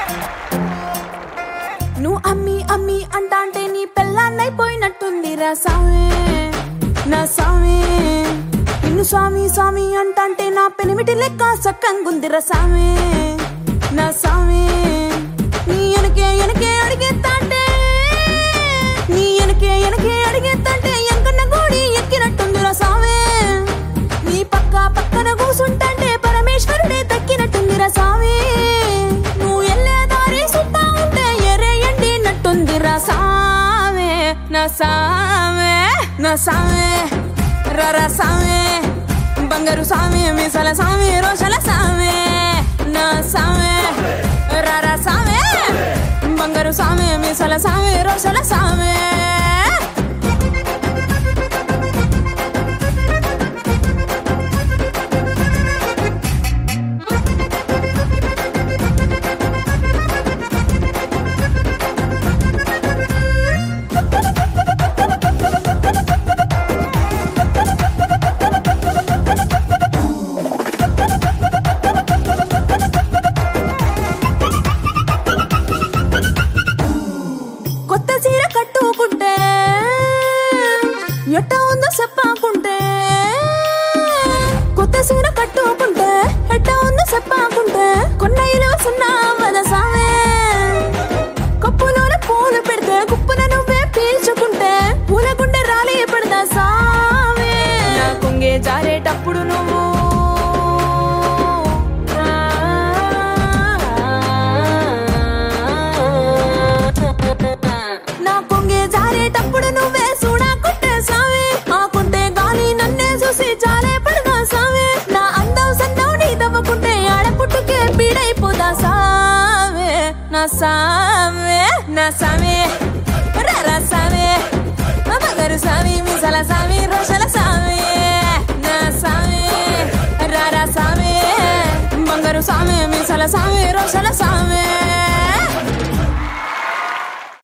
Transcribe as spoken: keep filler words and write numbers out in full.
నువ్వు అమ్మి అమ్మి అంటాంటే నీ పెళ్ళాన్నైపోయినట్టుందిరా సామే నా సామే నిన్ను స్వామి స్వామి అంటాంటే నా పెనిమిటి లెక్క సక్కంగుందిరా సామే నా సామే నీ ఎనకే ఎనకే అడిగేత్తాంటే నీ ఎనకే ఎనకే అడిగేత్తాంటే ఎంకన్న గోడి ఎక్కినట్టుందిరా సామే నీ పక్క పక్కన కూసుంటాంటే పరమేశ్వరుడే దక్కినట్టుందిరా సామే నువ్వు ఎల్లే దారి సుత్తా ఉంటే ఎరే ఎండినట్టుందిరా సామే నా సామే నా సామే రర సామే బంగారు సామే మీసాల సామే రోషల సామే నా సామే రర సామే బంగారు సామే మీసాల సామే రోషల సామే కట్టుకుంటే ఎట్ట ఉందో చెప్పాకుంటే కొత్త సీర కట్టుకుంటే ఎట్ట ఉందో చెప్పాకుంటే కొన్న ఇలువ సున్నా వద సామే కప్పులోన పూలు పెడితే కుప్పున నువ్వే పీల్చుకుంటే పూల గుండె రాలి పడదా సామే నా కుంగే జారేటప్పుడు నువ్వు జారేటప్పుడు నువ్వే చూడా కొట్టే సామే ఆకుంటే గాలి నన్నే చూసి జాలే పడదా సామే నా అందం సందం నీ దవ్వకుంటే ఆడపుట్టుకే పీడైపోదా సామే నా సామే నా సామే రర సామే బంగారు సామి మీసాల సామి రోషల సామే నా సామే రర సామే బంగారు సామి మీసాల సామి రోషల సామే